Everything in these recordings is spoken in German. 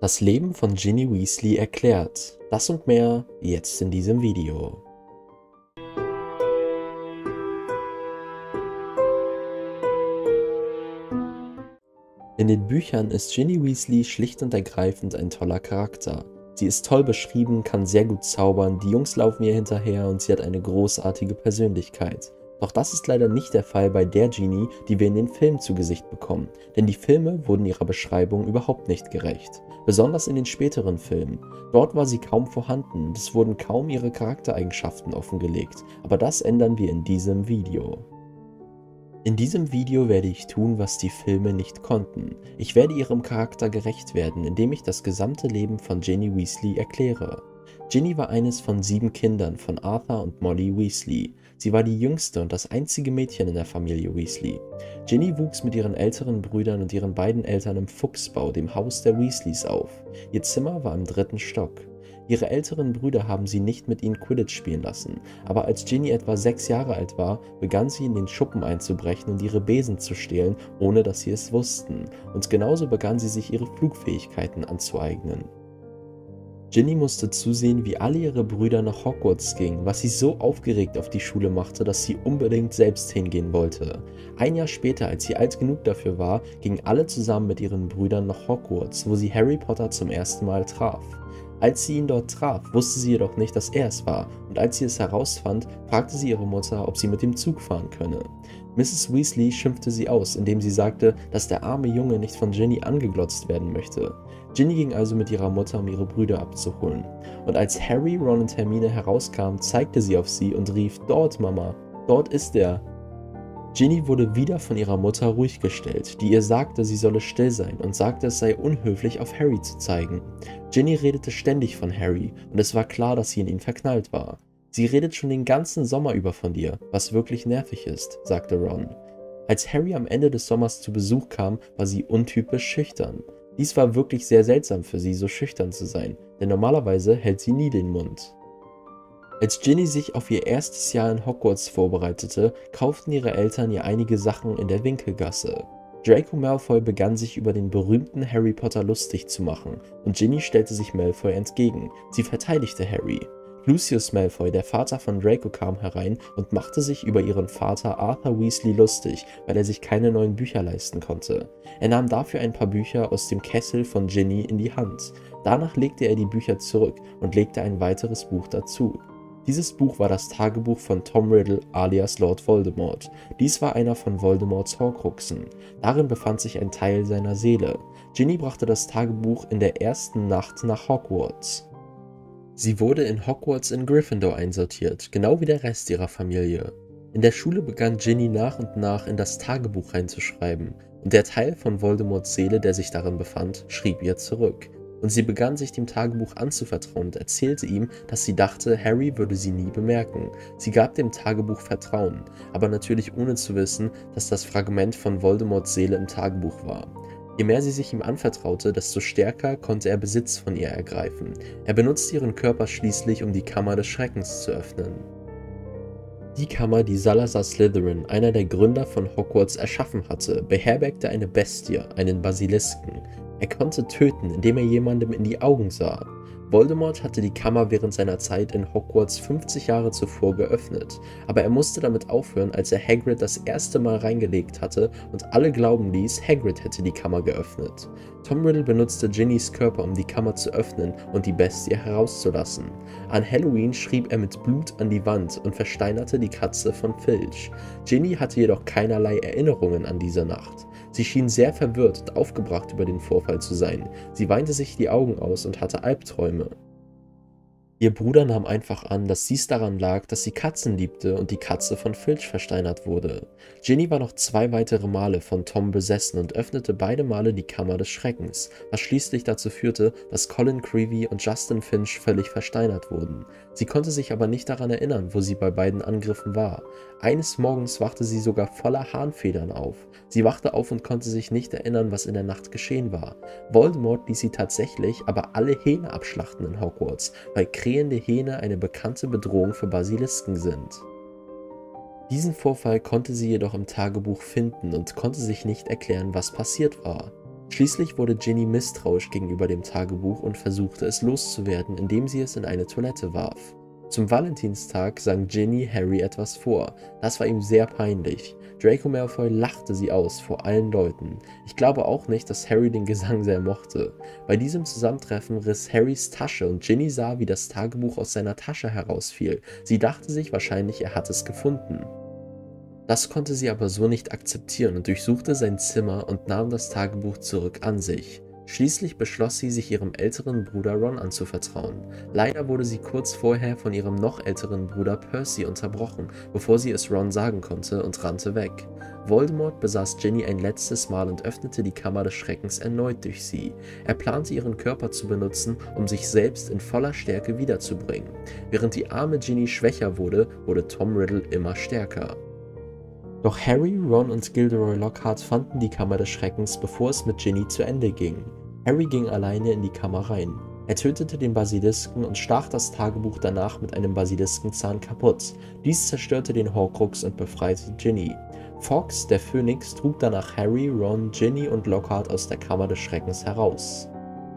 Das Leben von Ginny Weasley erklärt. Das und mehr jetzt in diesem Video. In den Büchern ist Ginny Weasley schlicht und ergreifend ein toller Charakter. Sie ist toll beschrieben, kann sehr gut zaubern, die Jungs laufen ihr hinterher und sie hat eine großartige Persönlichkeit. Doch das ist leider nicht der Fall bei der Ginny, die wir in den Filmen zu Gesicht bekommen, denn die Filme wurden ihrer Beschreibung überhaupt nicht gerecht. Besonders in den späteren Filmen. Dort war sie kaum vorhanden und es wurden kaum ihre Charaktereigenschaften offengelegt, aber das ändern wir in diesem Video. In diesem Video werde ich tun, was die Filme nicht konnten. Ich werde ihrem Charakter gerecht werden, indem ich das gesamte Leben von Ginny Weasley erkläre. Ginny war eines von 7 Kindern von Arthur und Molly Weasley. Sie war die jüngste und das einzige Mädchen in der Familie Weasley. Ginny wuchs mit ihren älteren Brüdern und ihren beiden Eltern im Fuchsbau, dem Haus der Weasleys, auf. Ihr Zimmer war im 3. Stock. Ihre älteren Brüder haben sie nicht mit ihnen Quidditch spielen lassen, aber als Ginny etwa 6 Jahre alt war, begann sie in den Schuppen einzubrechen und ihre Besen zu stehlen, ohne dass sie es wussten, und genauso begann sie sich ihre Flugfähigkeiten anzueignen. Ginny musste zusehen, wie alle ihre Brüder nach Hogwarts gingen, was sie so aufgeregt auf die Schule machte, dass sie unbedingt selbst hingehen wollte. Ein Jahr später, als sie alt genug dafür war, gingen alle zusammen mit ihren Brüdern nach Hogwarts, wo sie Harry Potter zum ersten Mal traf. Als sie ihn dort traf, wusste sie jedoch nicht, dass er es war, und als sie es herausfand, fragte sie ihre Mutter, ob sie mit dem Zug fahren könne. Mrs. Weasley schimpfte sie aus, indem sie sagte, dass der arme Junge nicht von Ginny angeglotzt werden möchte. Ginny ging also mit ihrer Mutter, um ihre Brüder abzuholen. Und als Harry, Ron und Hermine herauskamen, zeigte sie auf sie und rief: „Dort, Mama, dort ist er!" Ginny wurde wieder von ihrer Mutter ruhig gestellt, die ihr sagte, sie solle still sein und sagte, es sei unhöflich, auf Harry zu zeigen. Ginny redete ständig von Harry und es war klar, dass sie in ihn verknallt war. „Sie redet schon den ganzen Sommer über von dir, was wirklich nervig ist", sagte Ron. Als Harry am Ende des Sommers zu Besuch kam, war sie untypisch schüchtern. Dies war wirklich sehr seltsam für sie, so schüchtern zu sein, denn normalerweise hält sie nie den Mund. Als Ginny sich auf ihr erstes Jahr in Hogwarts vorbereitete, kauften ihre Eltern ihr einige Sachen in der Winkelgasse. Draco Malfoy begann sich über den berühmten Harry Potter lustig zu machen und Ginny stellte sich Malfoy entgegen. Sie verteidigte Harry. Lucius Malfoy, der Vater von Draco, kam herein und machte sich über ihren Vater Arthur Weasley lustig, weil er sich keine neuen Bücher leisten konnte. Er nahm dafür ein paar Bücher aus dem Kessel von Ginny in die Hand. Danach legte er die Bücher zurück und legte ein weiteres Buch dazu. Dieses Buch war das Tagebuch von Tom Riddle alias Lord Voldemort. Dies war einer von Voldemorts Horcruxen. Darin befand sich ein Teil seiner Seele. Ginny brachte das Tagebuch in der ersten Nacht nach Hogwarts. Sie wurde in Hogwarts in Gryffindor einsortiert, genau wie der Rest ihrer Familie. In der Schule begann Ginny nach und nach in das Tagebuch reinzuschreiben, und der Teil von Voldemorts Seele, der sich darin befand, schrieb ihr zurück. Und sie begann sich dem Tagebuch anzuvertrauen und erzählte ihm, dass sie dachte, Harry würde sie nie bemerken. Sie gab dem Tagebuch Vertrauen, aber natürlich ohne zu wissen, dass das Fragment von Voldemorts Seele im Tagebuch war. Je mehr sie sich ihm anvertraute, desto stärker konnte er Besitz von ihr ergreifen. Er benutzte ihren Körper schließlich, um die Kammer des Schreckens zu öffnen. Die Kammer, die Salazar Slytherin, einer der Gründer von Hogwarts, erschaffen hatte, beherbergte eine Bestie, einen Basilisken. Er konnte töten, indem er jemandem in die Augen sah. Voldemort hatte die Kammer während seiner Zeit in Hogwarts 50 Jahre zuvor geöffnet, aber er musste damit aufhören, als er Hagrid das erste Mal reingelegt hatte und alle glauben ließ, Hagrid hätte die Kammer geöffnet. Tom Riddle benutzte Ginnys Körper, um die Kammer zu öffnen und die Bestie herauszulassen. An Halloween schrieb er mit Blut an die Wand und versteinerte die Katze von Filch. Ginny hatte jedoch keinerlei Erinnerungen an diese Nacht. Sie schien sehr verwirrt und aufgebracht über den Vorfall zu sein. Sie weinte sich die Augen aus und hatte Albträume. Ihr Bruder nahm einfach an, dass dies daran lag, dass sie Katzen liebte und die Katze von Filch versteinert wurde. Ginny war noch 2 weitere Male von Tom besessen und öffnete beide Male die Kammer des Schreckens, was schließlich dazu führte, dass Colin Creevey und Justin Finch völlig versteinert wurden. Sie konnte sich aber nicht daran erinnern, wo sie bei beiden Angriffen war. Eines Morgens wachte sie sogar voller Hahnfedern auf. Sie wachte auf und konnte sich nicht erinnern, was in der Nacht geschehen war. Voldemort ließ sie tatsächlich aber alle Hähne abschlachten in Hogwarts, weil krähende Hähne eine bekannte Bedrohung für Basilisken sind. Diesen Vorfall konnte sie jedoch im Tagebuch finden und konnte sich nicht erklären, was passiert war. Schließlich wurde Ginny misstrauisch gegenüber dem Tagebuch und versuchte es loszuwerden, indem sie es in eine Toilette warf. Zum Valentinstag sang Ginny Harry etwas vor. Das war ihm sehr peinlich. Draco Malfoy lachte sie aus vor allen Leuten. Ich glaube auch nicht, dass Harry den Gesang sehr mochte. Bei diesem Zusammentreffen riss Harrys Tasche und Ginny sah, wie das Tagebuch aus seiner Tasche herausfiel. Sie dachte sich wahrscheinlich, er hat es gefunden. Das konnte sie aber so nicht akzeptieren und durchsuchte sein Zimmer und nahm das Tagebuch zurück an sich. Schließlich beschloss sie, sich ihrem älteren Bruder Ron anzuvertrauen. Leider wurde sie kurz vorher von ihrem noch älteren Bruder Percy unterbrochen, bevor sie es Ron sagen konnte, und rannte weg. Voldemort besaß Ginny ein letztes Mal und öffnete die Kammer des Schreckens erneut durch sie. Er plante, ihren Körper zu benutzen, um sich selbst in voller Stärke wiederzubringen. Während die arme Ginny schwächer wurde, wurde Tom Riddle immer stärker. Doch Harry, Ron und Gilderoy Lockhart fanden die Kammer des Schreckens, bevor es mit Ginny zu Ende ging. Harry ging alleine in die Kammer rein. Er tötete den Basilisken und stach das Tagebuch danach mit einem Basiliskenzahn kaputt. Dies zerstörte den Horcrux und befreite Ginny. Fawkes, der Phönix, trug danach Harry, Ron, Ginny und Lockhart aus der Kammer des Schreckens heraus.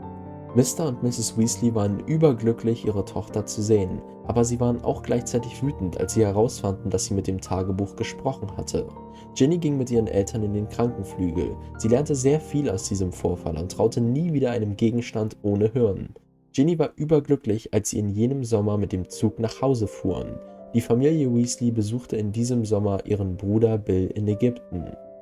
Mr. und Mrs. Weasley waren überglücklich, ihre Tochter zu sehen, aber sie waren auch gleichzeitig wütend, als sie herausfanden, dass sie mit dem Tagebuch gesprochen hatte. Ginny ging mit ihren Eltern in den Krankenflügel. Sie lernte sehr viel aus diesem Vorfall und traute nie wieder einem Gegenstand ohne Hirn. Ginny war überglücklich, als sie in jenem Sommer mit dem Zug nach Hause fuhren. Die Familie Weasley besuchte in diesem Sommer ihren Bruder Bill in Ägypten.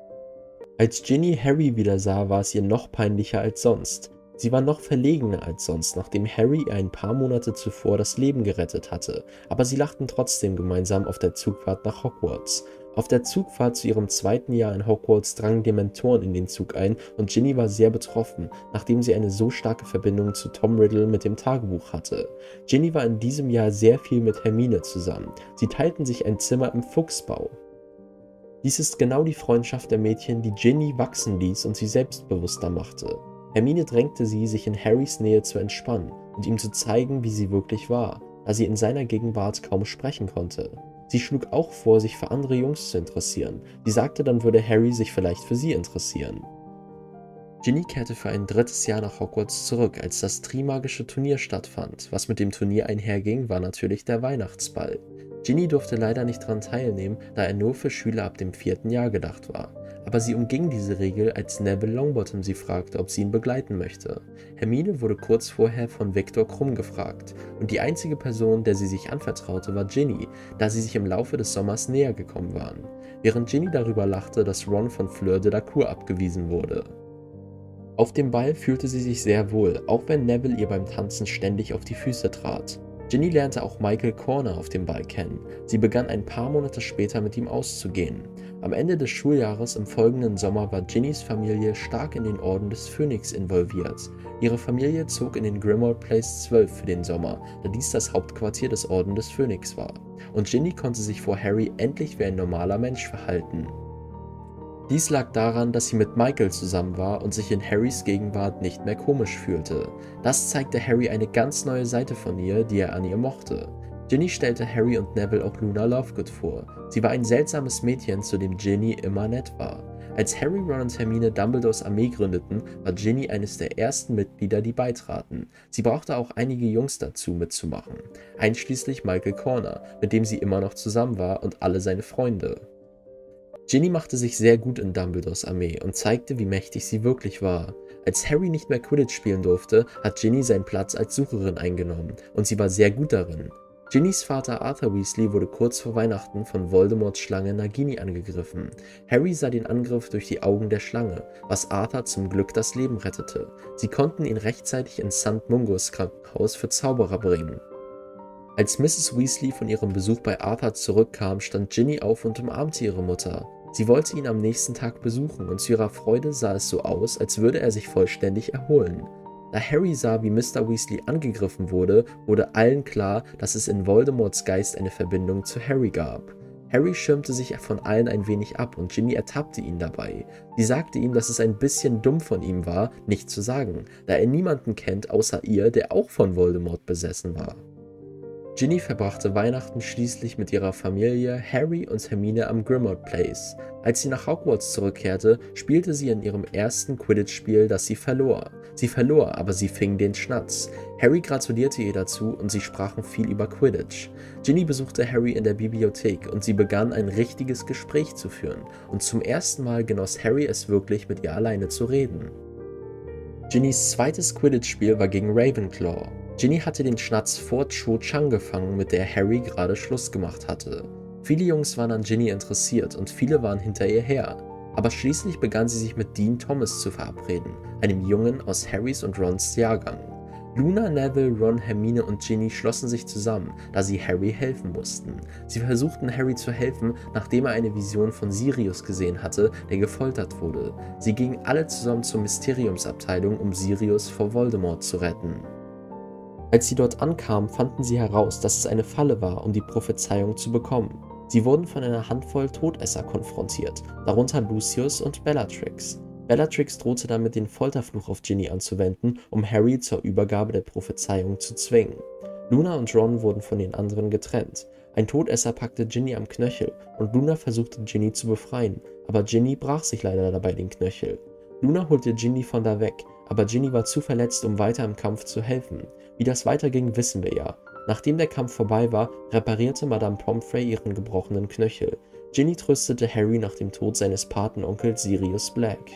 Als Ginny Harry wieder sah, war es ihr noch peinlicher als sonst. Sie war noch verlegener als sonst, nachdem Harry ihr ein paar Monate zuvor das Leben gerettet hatte, aber sie lachten trotzdem gemeinsam auf der Zugfahrt nach Hogwarts. Auf der Zugfahrt zu ihrem zweiten Jahr in Hogwarts drangen Dementoren in den Zug ein und Ginny war sehr betroffen, nachdem sie eine so starke Verbindung zu Tom Riddle mit dem Tagebuch hatte. Ginny war in diesem Jahr sehr viel mit Hermine zusammen. Sie teilten sich ein Zimmer im Fuchsbau. Dies ist genau die Freundschaft der Mädchen, die Ginny wachsen ließ und sie selbstbewusster machte. Hermine drängte sie, sich in Harrys Nähe zu entspannen und ihm zu zeigen, wie sie wirklich war, da sie in seiner Gegenwart kaum sprechen konnte. Sie schlug auch vor, sich für andere Jungs zu interessieren. Sie sagte, dann würde Harry sich vielleicht für sie interessieren. Ginny kehrte für ein drittes Jahr nach Hogwarts zurück, als das Trimagische Turnier stattfand. Was mit dem Turnier einherging, war natürlich der Weihnachtsball. Ginny durfte leider nicht daran teilnehmen, da er nur für Schüler ab dem 4. Jahr gedacht war. Aber sie umging diese Regel, als Neville Longbottom sie fragte, ob sie ihn begleiten möchte. Hermine wurde kurz vorher von Viktor Krumm gefragt, und die einzige Person, der sie sich anvertraute, war Ginny, da sie sich im Laufe des Sommers näher gekommen waren, während Ginny darüber lachte, dass Ron von Fleur de la Cour abgewiesen wurde. Auf dem Ball fühlte sie sich sehr wohl, auch wenn Neville ihr beim Tanzen ständig auf die Füße trat. Ginny lernte auch Michael Corner auf dem Ball kennen. Sie begann ein paar Monate später mit ihm auszugehen. Am Ende des Schuljahres im folgenden Sommer war Ginnys Familie stark in den Orden des Phönix involviert. Ihre Familie zog in den Grimmauld Place 12 für den Sommer, da dies das Hauptquartier des Orden des Phönix war. Und Ginny konnte sich vor Harry endlich wie ein normaler Mensch verhalten. Dies lag daran, dass sie mit Michael zusammen war und sich in Harrys Gegenwart nicht mehr komisch fühlte. Das zeigte Harry eine ganz neue Seite von ihr, die er an ihr mochte. Ginny stellte Harry und Neville auch Luna Lovegood vor. Sie war ein seltsames Mädchen, zu dem Ginny immer nett war. Als Harry, Ron und Hermine Dumbledores Armee gründeten, war Ginny eines der ersten Mitglieder, die beitraten. Sie brauchte auch einige Jungs dazu mitzumachen, einschließlich Michael Corner, mit dem sie immer noch zusammen war, und alle seine Freunde. Ginny machte sich sehr gut in Dumbledores Armee und zeigte, wie mächtig sie wirklich war. Als Harry nicht mehr Quidditch spielen durfte, hat Ginny seinen Platz als Sucherin eingenommen, und sie war sehr gut darin. Ginnys Vater Arthur Weasley wurde kurz vor Weihnachten von Voldemorts Schlange Nagini angegriffen. Harry sah den Angriff durch die Augen der Schlange, was Arthur zum Glück das Leben rettete. Sie konnten ihn rechtzeitig ins St. Mungos Krankenhaus für Zauberer bringen. Als Mrs. Weasley von ihrem Besuch bei Arthur zurückkam, stand Ginny auf und umarmte ihre Mutter. Sie wollte ihn am nächsten Tag besuchen, und zu ihrer Freude sah es so aus, als würde er sich vollständig erholen. Da Harry sah, wie Mr. Weasley angegriffen wurde, wurde allen klar, dass es in Voldemorts Geist eine Verbindung zu Harry gab. Harry schirmte sich von allen ein wenig ab und Ginny ertappte ihn dabei. Sie sagte ihm, dass es ein bisschen dumm von ihm war, nichts zu sagen, da er niemanden kennt außer ihr, der auch von Voldemort besessen war. Ginny verbrachte Weihnachten schließlich mit ihrer Familie, Harry und Hermine am Grimmauld Place. Als sie nach Hogwarts zurückkehrte, spielte sie in ihrem ersten Quidditch-Spiel, das sie verlor. Sie verlor, aber sie fing den Schnatz. Harry gratulierte ihr dazu und sie sprachen viel über Quidditch. Ginny besuchte Harry in der Bibliothek und sie begann ein richtiges Gespräch zu führen. Und zum ersten Mal genoss Harry es wirklich, mit ihr alleine zu reden. Ginnys zweites Quidditch-Spiel war gegen Ravenclaw. Ginny hatte den Schnatz vor Cho Chang gefangen, mit der Harry gerade Schluss gemacht hatte. Viele Jungs waren an Ginny interessiert und viele waren hinter ihr her. Aber schließlich begann sie sich mit Dean Thomas zu verabreden, einem Jungen aus Harrys und Rons Jahrgang. Luna, Neville, Ron, Hermine und Ginny schlossen sich zusammen, da sie Harry helfen mussten. Sie versuchten Harry zu helfen, nachdem er eine Vision von Sirius gesehen hatte, der gefoltert wurde. Sie gingen alle zusammen zur Mysteriumsabteilung, um Sirius vor Voldemort zu retten. Als sie dort ankamen, fanden sie heraus, dass es eine Falle war, um die Prophezeiung zu bekommen. Sie wurden von einer Handvoll Todesser konfrontiert, darunter Lucius und Bellatrix. Bellatrix drohte damit, den Folterfluch auf Ginny anzuwenden, um Harry zur Übergabe der Prophezeiung zu zwingen. Luna und Ron wurden von den anderen getrennt. Ein Todesser packte Ginny am Knöchel und Luna versuchte Ginny zu befreien, aber Ginny brach sich leider dabei den Knöchel. Luna holte Ginny von da weg, aber Ginny war zu verletzt, um weiter im Kampf zu helfen. Wie das weiterging, wissen wir ja. Nachdem der Kampf vorbei war, reparierte Madame Pomfrey ihren gebrochenen Knöchel. Ginny tröstete Harry nach dem Tod seines Patenonkels Sirius Black.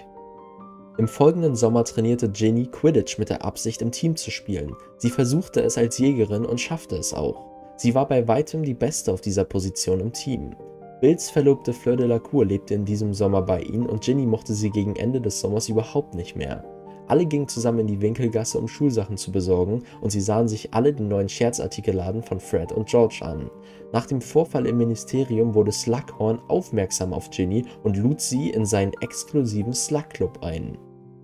Im folgenden Sommer trainierte Ginny Quidditch mit der Absicht, im Team zu spielen. Sie versuchte es als Jägerin und schaffte es auch. Sie war bei weitem die Beste auf dieser Position im Team. Bills Verlobte Fleur Delacour lebte in diesem Sommer bei ihnen und Ginny mochte sie gegen Ende des Sommers überhaupt nicht mehr. Alle gingen zusammen in die Winkelgasse, um Schulsachen zu besorgen, und sie sahen sich alle den neuen Scherzartikelladen von Fred und George an. Nach dem Vorfall im Ministerium wurde Slughorn aufmerksam auf Ginny und lud sie in seinen exklusiven Slug-Club ein.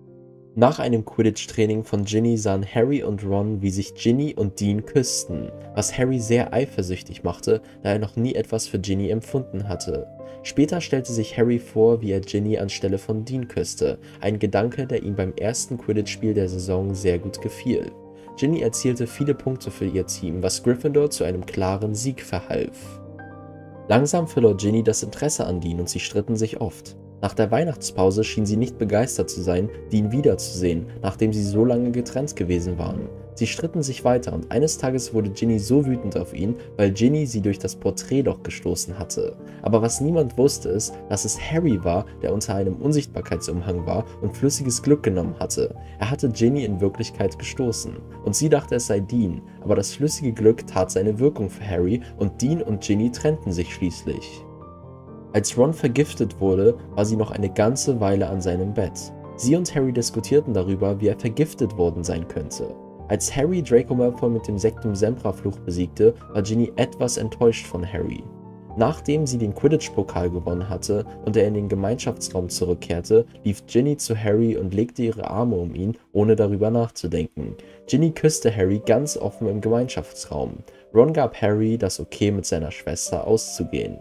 Nach einem Quidditch-Training von Ginny sahen Harry und Ron, wie sich Ginny und Dean küssten, was Harry sehr eifersüchtig machte, da er noch nie etwas für Ginny empfunden hatte. Später stellte sich Harry vor, wie er Ginny anstelle von Dean küsste, ein Gedanke, der ihm beim ersten Quidditch-Spiel der Saison sehr gut gefiel. Ginny erzielte viele Punkte für ihr Team, was Gryffindor zu einem klaren Sieg verhalf. Langsam verlor Ginny das Interesse an Dean und sie stritten sich oft. Nach der Weihnachtspause schien sie nicht begeistert zu sein, Dean wiederzusehen, nachdem sie so lange getrennt gewesen waren. Sie stritten sich weiter und eines Tages wurde Ginny so wütend auf ihn, weil Ginny sie durch das Porträtloch gestoßen hatte. Aber was niemand wusste ist, dass es Harry war, der unter einem Unsichtbarkeitsumhang war und flüssiges Glück genommen hatte. Er hatte Ginny in Wirklichkeit gestoßen und sie dachte, es sei Dean, aber das flüssige Glück tat seine Wirkung für Harry und Dean und Ginny trennten sich schließlich. Als Ron vergiftet wurde, war sie noch eine ganze Weile an seinem Bett. Sie und Harry diskutierten darüber, wie er vergiftet worden sein könnte. Als Harry Draco Malfoy mit dem Sectum Sempra-Fluch besiegte, war Ginny etwas enttäuscht von Harry. Nachdem sie den Quidditch-Pokal gewonnen hatte und er in den Gemeinschaftsraum zurückkehrte, lief Ginny zu Harry und legte ihre Arme um ihn, ohne darüber nachzudenken. Ginny küsste Harry ganz offen im Gemeinschaftsraum. Ron gab Harry das Okay, mit seiner Schwester auszugehen.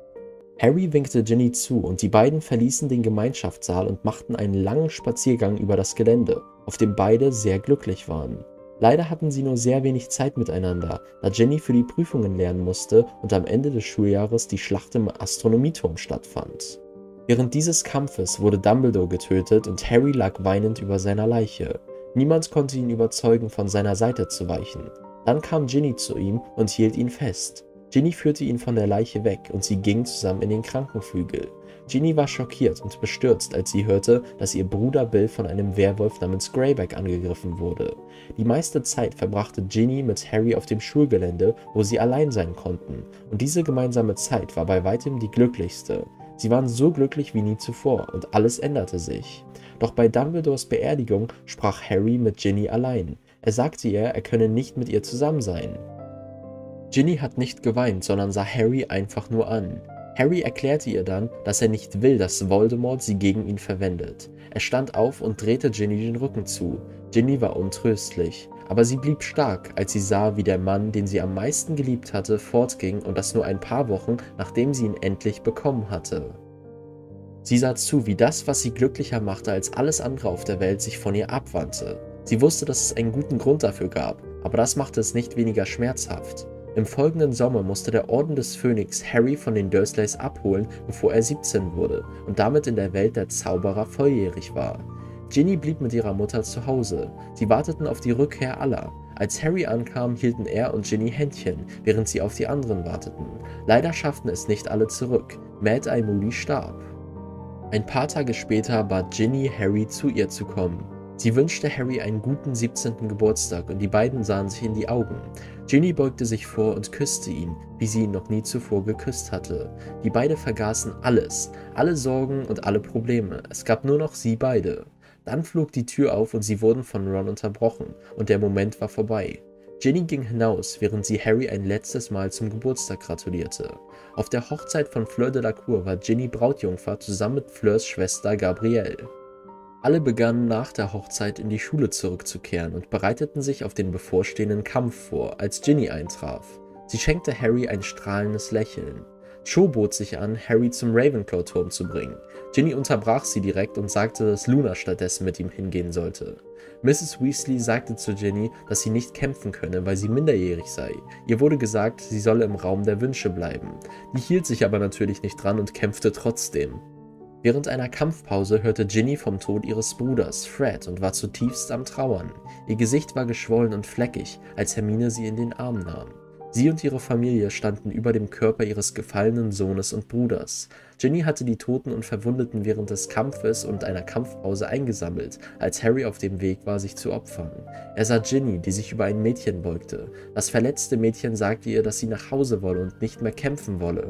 Harry winkte Ginny zu und die beiden verließen den Gemeinschaftssaal und machten einen langen Spaziergang über das Gelände, auf dem beide sehr glücklich waren. Leider hatten sie nur sehr wenig Zeit miteinander, da Ginny für die Prüfungen lernen musste und am Ende des Schuljahres die Schlacht im Astronomieturm stattfand. Während dieses Kampfes wurde Dumbledore getötet und Harry lag weinend über seiner Leiche. Niemand konnte ihn überzeugen, von seiner Seite zu weichen. Dann kam Ginny zu ihm und hielt ihn fest. Ginny führte ihn von der Leiche weg und sie gingen zusammen in den Krankenflügel. Ginny war schockiert und bestürzt, als sie hörte, dass ihr Bruder Bill von einem Werwolf namens Greyback angegriffen wurde. Die meiste Zeit verbrachte Ginny mit Harry auf dem Schulgelände, wo sie allein sein konnten, und diese gemeinsame Zeit war bei weitem die glücklichste. Sie waren so glücklich wie nie zuvor und alles änderte sich. Doch bei Dumbledores Beerdigung sprach Harry mit Ginny allein. Er sagte ihr, er könne nicht mit ihr zusammen sein. Ginny hat nicht geweint, sondern sah Harry einfach nur an. Harry erklärte ihr dann, dass er nicht will, dass Voldemort sie gegen ihn verwendet. Er stand auf und drehte Ginny den Rücken zu. Ginny war untröstlich, aber sie blieb stark, als sie sah, wie der Mann, den sie am meisten geliebt hatte, fortging und das nur ein paar Wochen, nachdem sie ihn endlich bekommen hatte. Sie sah zu, wie das, was sie glücklicher machte als alles andere auf der Welt, sich von ihr abwandte. Sie wusste, dass es einen guten Grund dafür gab, aber das machte es nicht weniger schmerzhaft. Im folgenden Sommer musste der Orden des Phönix Harry von den Dursleys abholen, bevor er 17 wurde und damit in der Welt der Zauberer volljährig war. Ginny blieb mit ihrer Mutter zu Hause. Sie warteten auf die Rückkehr aller. Als Harry ankam, hielten er und Ginny Händchen, während sie auf die anderen warteten. Leider schafften es nicht alle zurück. Mad-Eye Moody starb. Ein paar Tage später bat Ginny Harry, zu ihr zu kommen. Sie wünschte Harry einen guten 17. Geburtstag und die beiden sahen sich in die Augen. Ginny beugte sich vor und küsste ihn, wie sie ihn noch nie zuvor geküsst hatte. Die beiden vergaßen alles, alle Sorgen und alle Probleme. Es gab nur noch sie beide. Dann flog die Tür auf und sie wurden von Ron unterbrochen und der Moment war vorbei. Ginny ging hinaus, während sie Harry ein letztes Mal zum Geburtstag gratulierte. Auf der Hochzeit von Fleur Delacour war Ginny Brautjungfer zusammen mit Fleurs Schwester Gabrielle. Alle begannen nach der Hochzeit in die Schule zurückzukehren und bereiteten sich auf den bevorstehenden Kampf vor, als Ginny eintraf. Sie schenkte Harry ein strahlendes Lächeln. Cho bot sich an, Harry zum Ravenclaw-Turm zu bringen. Ginny unterbrach sie direkt und sagte, dass Luna stattdessen mit ihm hingehen sollte. Mrs. Weasley sagte zu Ginny, dass sie nicht kämpfen könne, weil sie minderjährig sei. Ihr wurde gesagt, sie solle im Raum der Wünsche bleiben. Die hielt sich aber natürlich nicht dran und kämpfte trotzdem. Während einer Kampfpause hörte Ginny vom Tod ihres Bruders, Fred, und war zutiefst am Trauern. Ihr Gesicht war geschwollen und fleckig, als Hermine sie in den Arm nahm. Sie und ihre Familie standen über dem Körper ihres gefallenen Sohnes und Bruders. Ginny hatte die Toten und Verwundeten während des Kampfes und einer Kampfpause eingesammelt, als Harry auf dem Weg war, sich zu opfern. Er sah Ginny, die sich über ein Mädchen beugte. Das verletzte Mädchen sagte ihr, dass sie nach Hause wolle und nicht mehr kämpfen wolle.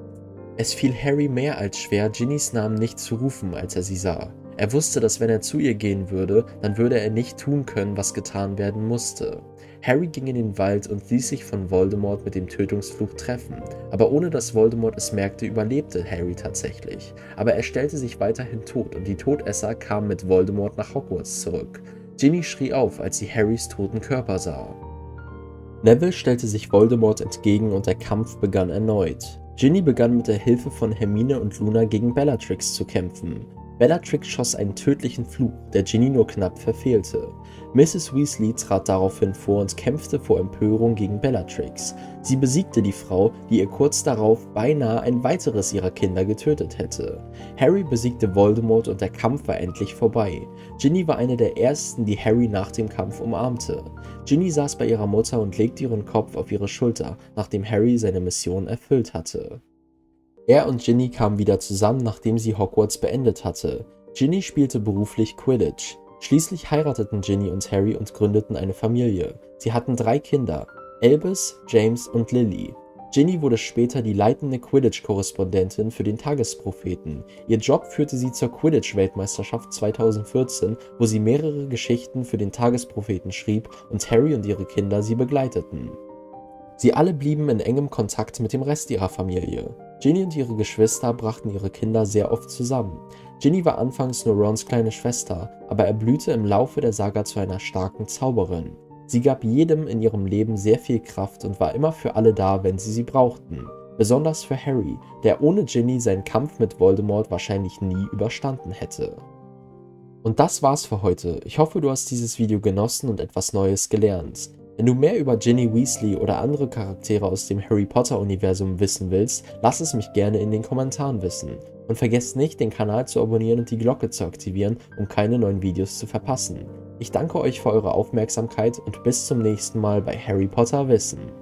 Es fiel Harry mehr als schwer, Ginnys Namen nicht zu rufen, als er sie sah. Er wusste, dass wenn er zu ihr gehen würde, dann würde er nicht tun können, was getan werden musste. Harry ging in den Wald und ließ sich von Voldemort mit dem Tötungsfluch treffen. Aber ohne dass Voldemort es merkte, überlebte Harry tatsächlich. Aber er stellte sich weiterhin tot und die Todesser kamen mit Voldemort nach Hogwarts zurück. Ginny schrie auf, als sie Harrys toten Körper sah. Neville stellte sich Voldemort entgegen und der Kampf begann erneut. Ginny begann mit der Hilfe von Hermine und Luna gegen Bellatrix zu kämpfen. Bellatrix schoss einen tödlichen Fluch, der Ginny nur knapp verfehlte. Mrs. Weasley trat daraufhin vor und kämpfte vor Empörung gegen Bellatrix. Sie besiegte die Frau, die ihr kurz darauf beinahe ein weiteres ihrer Kinder getötet hätte. Harry besiegte Voldemort und der Kampf war endlich vorbei. Ginny war eine der ersten, die Harry nach dem Kampf umarmte. Ginny saß bei ihrer Mutter und legte ihren Kopf auf ihre Schulter, nachdem Harry seine Mission erfüllt hatte. Er und Ginny kamen wieder zusammen, nachdem sie Hogwarts beendet hatte. Ginny spielte beruflich Quidditch. Schließlich heirateten Ginny und Harry und gründeten eine Familie. Sie hatten 3 Kinder, Albus, James und Lily. Ginny wurde später die leitende Quidditch-Korrespondentin für den Tagespropheten. Ihr Job führte sie zur Quidditch-Weltmeisterschaft 2014, wo sie mehrere Geschichten für den Tagespropheten schrieb und Harry und ihre Kinder sie begleiteten. Sie alle blieben in engem Kontakt mit dem Rest ihrer Familie. Ginny und ihre Geschwister brachten ihre Kinder sehr oft zusammen. Ginny war anfangs nur Rons kleine Schwester, aber erblühte im Laufe der Saga zu einer starken Zauberin. Sie gab jedem in ihrem Leben sehr viel Kraft und war immer für alle da, wenn sie brauchten. Besonders für Harry, der ohne Ginny seinen Kampf mit Voldemort wahrscheinlich nie überstanden hätte. Und das war's für heute. Ich hoffe, du hast dieses Video genossen und etwas Neues gelernt. Wenn du mehr über Ginny Weasley oder andere Charaktere aus dem Harry Potter Universum wissen willst, lass es mich gerne in den Kommentaren wissen. Und vergesst nicht, den Kanal zu abonnieren und die Glocke zu aktivieren, um keine neuen Videos zu verpassen. Ich danke euch für eure Aufmerksamkeit und bis zum nächsten Mal bei Harry Potter Wissen.